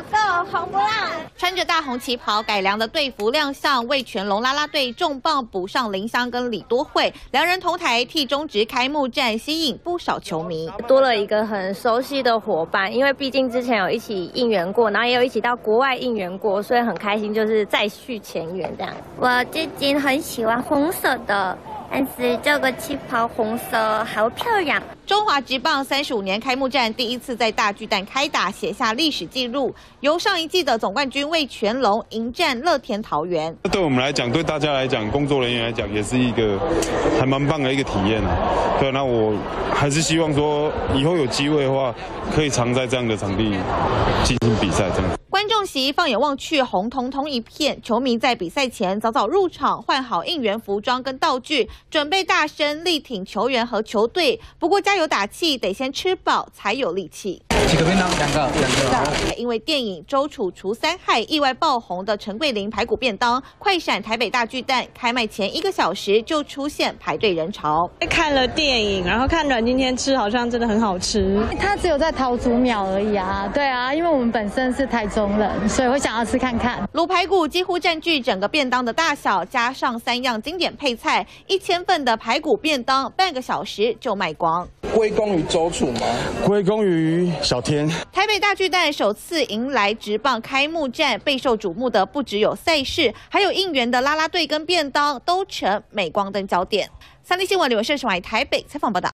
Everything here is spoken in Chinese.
红不让。穿着大红旗袍改良的队服亮相，为全龙啦啦队重磅补上林湘跟李多慧，两人同台替中职开幕战吸引不少球迷。 多了一个很熟悉的伙伴，因为毕竟之前有一起应援过，然后也有一起到国外应援过，所以很开心，就是再续前缘这样。 我最近很喜欢红色的。 但是这个旗袍红色好漂亮。 中华职棒35年开幕战第一次在大巨蛋开打，写下历史纪录。由上一季的总冠军味全龙迎战乐天桃园。 对我们来讲，对大家来讲，工作人员来讲，也是一个还蛮棒的一个体验啊。对，那我还是希望说，以后有机会的话，可以常在这样的场地进行比赛，这样。 观众席放眼望去，红彤彤一片。球迷在比赛前早早入场，换好应援服装跟道具，准备大声力挺球员和球队。不过加油打气得先吃饱才有力气。 几个便当？两个。 因为电影《周楚除三害》意外爆红的陈桂林排骨便当，快闪台北大巨蛋开卖前1个小时就出现排队人潮。 看了电影，然后看阮经天吃，好像真的很好吃。 它只有在桃竹苗而已啊，对啊，因为我们本身是台中人，所以会想要吃看看。 卤排骨几乎占据整个便当的大小，加上3样经典配菜，1000份的排骨便当，半个小时就卖光。 归功于周楚吗？ 归功于小天。 台北大巨蛋首次迎来职棒开幕战，备受瞩目的不只有赛事，还有应援的啦啦队跟便当，都成镁光灯焦点。3立新闻刘文胜台北采访报道。